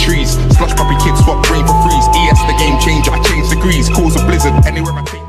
trees. Slush puppy kids swap brain for freeze. ES the game changer, I change degrees. Cause a blizzard anywhere I take.